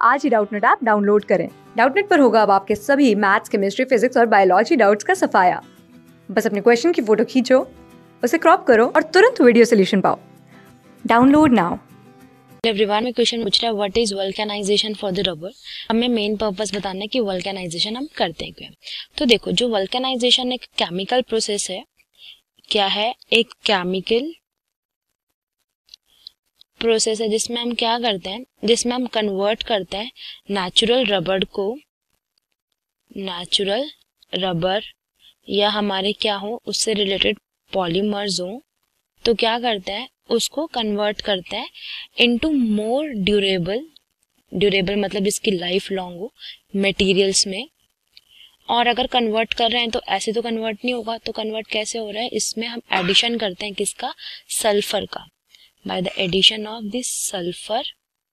आज ही Doubtnut app download करें। डाउटनेट पर होगा अब आपके सभी मैथ्स, केमिस्ट्री, फिजिक्स और बायोलॉजी डाउट्स का सफाया। बस अपने क्वेश्चन की फोटो खींचो, उसे क्रॉप करो और तुरंत वीडियो सोल्यूशन पाओ। Download now. एवरीवन में क्वेश्चन पूछ रहा है what is vulcanisation for the rubber. हमें मेन पर्पस बताना है कि वल्केनाइजेशन हम करते हैं क्या। तो देखो, जो वल्केनाइजेशन एक केमिकल प्रोसेस है, क्या है, एक केमिकल प्रोसेस है जिसमें हम क्या करते हैं, जिसमें हम कन्वर्ट करते हैं नेचुरल रबर को, नेचुरल रबर या हमारे क्या हो उससे रिलेटेड पॉलीमर्स हो, तो क्या करते हैं उसको कन्वर्ट करते हैं इनटू मोर ड्यूरेबल, ड्यूरेबल मतलब इसकी लाइफ लॉन्ग हो, मटेरियल्स में। और अगर कन्वर्ट कर रहे हैं तो ऐसे तो कन्वर्ट नहीं होगा, तो कन्वर्ट कैसे हो रहा है, इसमें हम एडिशन करते हैं किसका, सल्फर का, by the addition of this sulphur.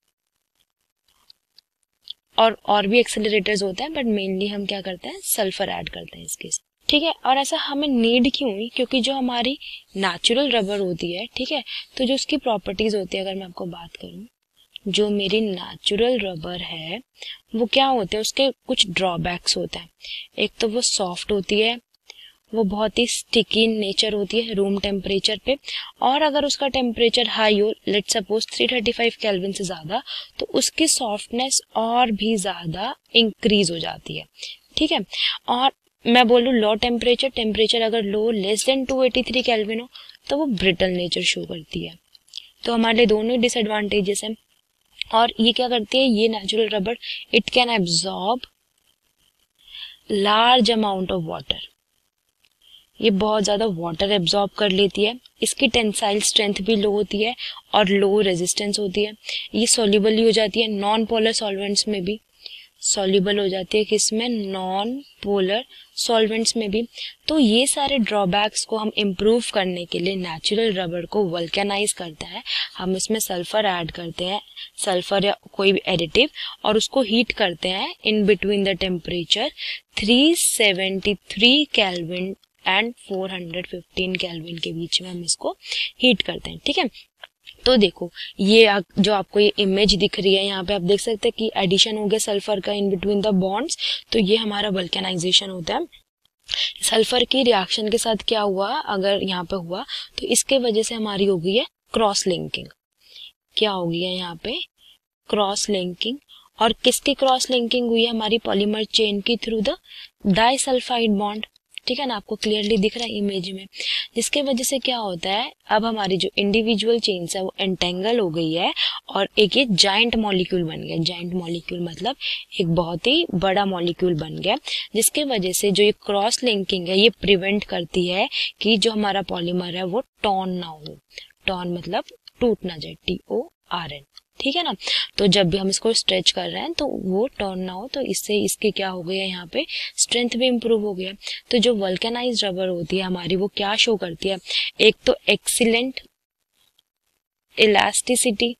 और भी एक्सेलरेटर्स होते हैं, बट मेनली हम क्या करते हैं, सल्फर ऐड करते हैं इसके साथ, ठीक है। और ऐसा हमें नीड क्यों हुई, क्योंकि जो हमारी नेचुरल रबर होती है, ठीक है, तो जो उसकी प्रॉपर्टीज होती है, अगर मैं आपको बात करूं, जो मेरी नेचुरल रबर है वो क्या होते हैं, उसके कुछ ड्रॉबैक्स होते हैं। एक तो वो सॉफ्ट होती है, वो बहुत ही स्टिकी नेचर होती है रूम टेम्परेचर पे, और अगर उसका टेम्परेचर हाई हो, लेट सपोज 335 केल्विन से ज़्यादा, तो उसकी सॉफ्टनेस और भी ज़्यादा इंक्रीज हो जाती है, ठीक है। और मैं बोलूँ लो टेम्परेचर, टेम्परेचर अगर लो लेस देन 283 केल्विन हो तो वो ब्रिटल नेचर शो करती है। तो हमारे लिए दोनों ही डिसएडवांटेजेस हैं। और ये क्या करती है, ये natural rubber, it can absorb large amount of water, ये बहुत ज़्यादा वाटर एब्जॉर्ब कर लेती है। इसकी टेंसाइल स्ट्रेंथ भी लो होती है और लो रेजिस्टेंस होती है। ये सॉल्युबल ही हो जाती है नॉन पोलर सॉल्वेंट्स में भी, सॉल्युबल हो जाती है किसमें, नॉन पोलर सॉल्वेंट्स में भी। तो ये सारे ड्रॉबैक्स को हम इम्प्रूव करने के लिए नेचुरल रबर को वल्केनाइज करते हैं। हम इसमें सल्फर ऐड करते हैं, सल्फर या कोई भी एडिटिव, और उसको हीट करते हैं in between the temperature 373 kelvin and 415 kelvin के बीच में हम इसको हीट करते हैं, ठीक है। तो देखो, ये जो आपको ये इमेज दिख रही है, यहाँ पे आप देख सकते हैं कि एडिशन हो गया सल्फर का इन बिटवीन द बॉन्ड्स, तो ये हमारा वल्केनाइजेशन होता है। सल्फर की रिएक्शन के साथ क्या हुआ, अगर यहाँ पे हुआ तो इसके वजह से हमारी हो गई है क्रॉस लिंकिंग। क्या हो गई है यहाँ पे, क्रॉस लिंकिंग। और किसकी क्रॉस लिंकिंग हुई है, हमारी पॉलीमर चेन की थ्रू द डाइसल्फाइड बॉन्ड, ठीक है ना, आपको क्लियरली दिख रहा है इमेज में। जिसके वजह से क्या होता है, अब हमारी जो इंडिविजुअल चेन्स है वो एंटेंगल हो गई है और एक ये जाइंट मॉलिक्यूल बन गया। जाइंट मॉलिक्यूल मतलब एक बहुत ही बड़ा मॉलिक्यूल बन गया, जिसके वजह से जो ये क्रॉस लिंकिंग है ये प्रिवेंट करती है कि जो हमारा पॉलीमर है वो टॉर्न ना हो। टॉर्न मतलब टूट ना जाए, TORN, ठीक है ना। तो जब भी हम इसको स्ट्रेच कर रहे हैं तो वो टर्न ना हो, तो इससे इसके क्या हो गया, यहाँ पे स्ट्रेंथ भी इम्प्रूव हो गया। तो जो वल्केनाइज्ड रबर होती है हमारी, वो क्या शो करती है, एक तो एक्सीलेंट इलास्टिसिटी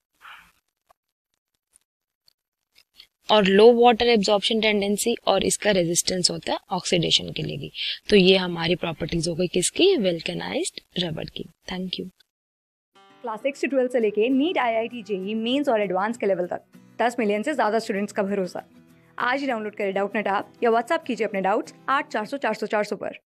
और लो वाटर एब्जॉर्प्शन टेंडेंसी, और इसका रेजिस्टेंस होता है ऑक्सीडेशन के लिए भी। तो ये हमारी प्रॉपर्टीज हो गई किसकी, वल्केनाइज्ड रबर की। Thank you. क्लास 6 से 12 से लेके नीट, IIT, JEE मेंस और एडवांस के लेवल तक 10 मिलियन से ज़्यादा स्टूडेंट्स का भरोसा। आज ही डाउनलोड करें डाउटनेट ऐप या व्हाट्सएप कीजिए अपने डाउट्स 8400 400 400 पर।